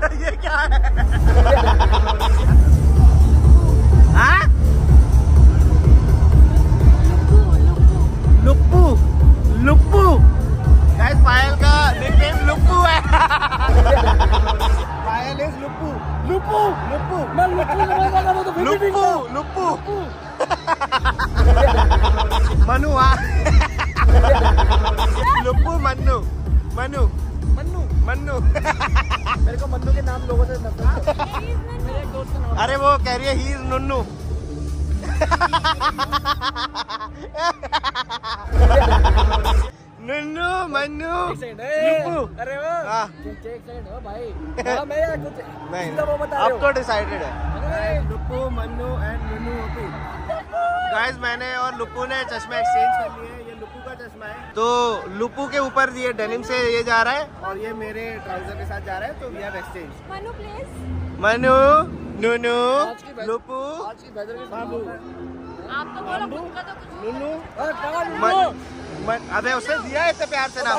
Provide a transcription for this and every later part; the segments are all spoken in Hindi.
ये क्या है? हाँ? लुप्पू लुप्पू गाइस, पायल का निकनेम लुप्पू है। पायल इज लुप्पू लुप्पू लुप्पू लुप्पू लुप्पू मनु। हाँ लुप्पू मन्नू मनु मन्नू मन्नू। मेरे को मन्नू के नाम लोगों से नफरत है। मेरे एक दोस्त का नाम। अरे वो कह रही है ही इज नुन्नू। नुन्नू मन्नू लुप्पू। अरे वो एक सेकंड हो भाई। मैं कुछ नहीं, वो बता रहा हूं। अब तो डिसाइडेड है Luppu Mannu and Nunnu OP. Guys, मैंने और लुप्पू ने चश्मा एक्सचेंज कर लिए। ये लुप्पू का चश्मा है, तो लुप्पू के ऊपर ये डेनिम से ये जा रहा है और ये मेरे ट्राउजर के साथ जा रहा है, तो we have exchange. Manu please. Manu Nunu Luppu बाबू। आप तो बोलो खुद का तो कुछ नुनू। अबे उसने दिया है इतने प्यार से नाम।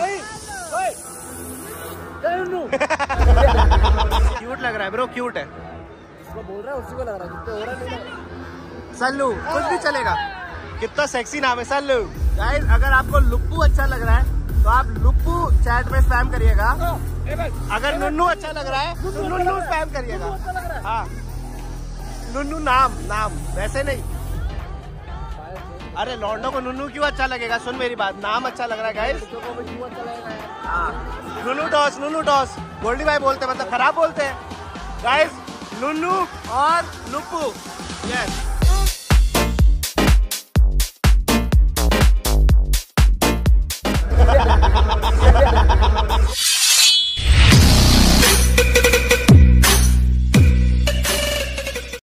क्यूट लग रहा है ब्रो, क्यूट है। उसको बोल रहा है, उसी को लग रहा है। हो रहा नहीं सल्लू, कुछ भी चलेगा। कितना सेक्सी नाम है सल्लू। गाइस, अगर आपको लुप्पू अच्छा लग रहा है तो आप लुप्पू चैट में स्पैम करिएगा। अगर नुन्नू अच्छा लग रहा है तो नुन्नू स्पैम करिएगा। हाँ, नुन्नू नाम वैसे नहीं। अरे लौंडो को नुन्नू क्यों अच्छा लगेगा? सुन मेरी बात, नाम अच्छा लग रहा है गाइस। हाँ, नुन्नू टॉस गोल्डी भाई बोलते, मतलब खराब बोलते हैं गाइस। नुन्नू और लुप्पू, यस।